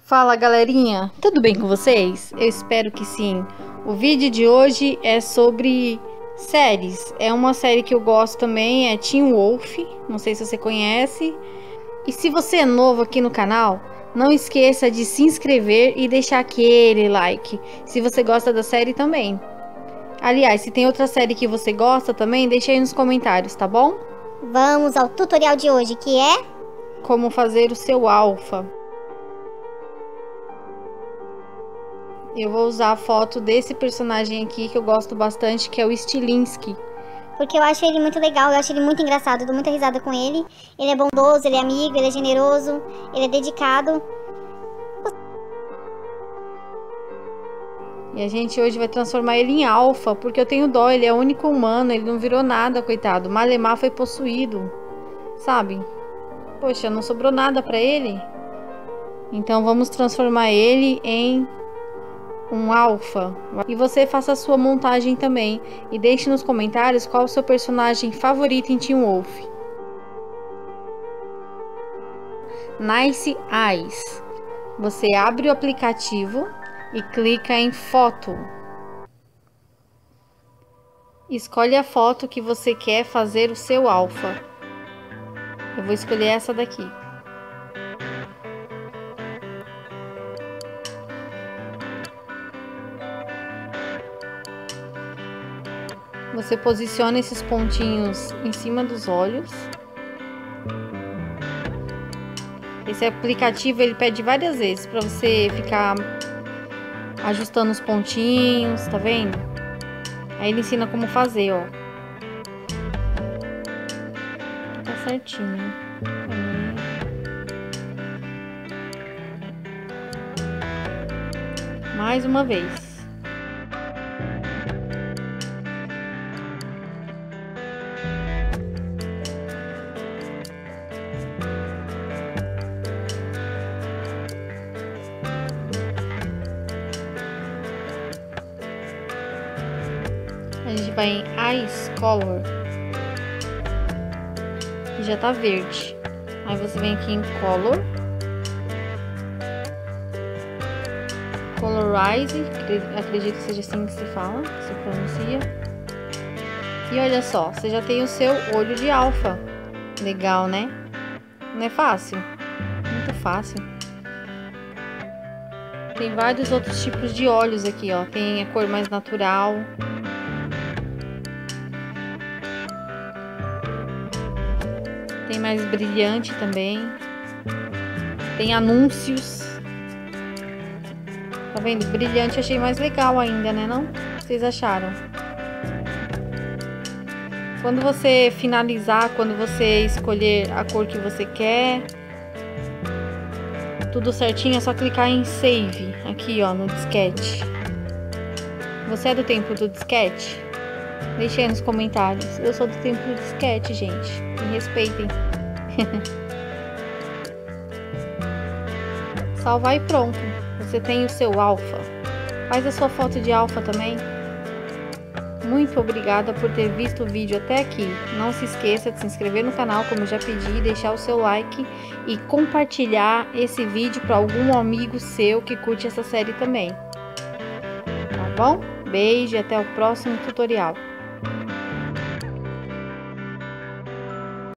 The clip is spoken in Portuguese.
Fala galerinha, tudo bem com vocês? Eu espero que sim. O vídeo de hoje é sobre séries. É uma série que eu gosto também, é Teen Wolf. Não sei se você conhece. E se você é novo aqui no canal, não esqueça de se inscrever e deixar aquele like. Se você gosta da série também. Aliás, se tem outra série que você gosta também, deixa aí nos comentários, tá bom? Vamos ao tutorial de hoje, que é Como fazer o seu alfa. Eu vou usar a foto desse personagem aqui que eu gosto bastante, que é o Stilinski. porque eu acho ele muito legal, eu acho ele muito engraçado, eu dou muita risada com ele. Ele é bondoso, ele é amigo, ele é generoso, ele é dedicado. E a gente hoje vai transformar ele em alfa, porque eu tenho dó, ele é o único humano, ele não virou nada, coitado. Malemar foi possuído, sabe? Poxa, não sobrou nada pra ele. Então vamos transformar ele em um alfa. E você faça a sua montagem também. E deixe nos comentários qual o seu personagem favorito em Teen Wolf. Nice Eyes. Você abre o aplicativo e clica em foto. Escolhe a foto que você quer fazer o seu alfa. Eu vou escolher essa daqui. Você posiciona esses pontinhos em cima dos olhos. Esse aplicativo ele pede várias vezes para você ficar ajustando os pontinhos, tá vendo? Aí ele ensina como fazer, ó. Tá certinho. Mais uma vez. A gente vai em Eyes Color. E já tá verde. Aí você vem aqui em Color. Colorize. Acredito que seja assim que se fala, se pronuncia. E olha só, você já tem o seu olho de alfa. Legal, né? Não é fácil? Muito fácil. Tem vários outros tipos de olhos aqui, ó. Tem a cor mais natural. Tem mais brilhante também. Tem anúncios. Tá vendo? Brilhante eu achei mais legal ainda, né? Não? Vocês acharam? Quando você finalizar, quando você escolher a cor que você quer, tudo certinho, é só clicar em Save. Aqui, ó, no disquete. Você é do tempo do disquete? Deixe aí nos comentários. Eu sou do tempo do disquete, gente. Me respeitem. Salvar e pronto. Você tem o seu alfa. Faz a sua foto de alfa também. Muito obrigada por ter visto o vídeo até aqui. Não se esqueça de se inscrever no canal, como eu já pedi, deixar o seu like e compartilhar esse vídeo para algum amigo seu que curte essa série também. Tá bom? Beijo e até o próximo tutorial.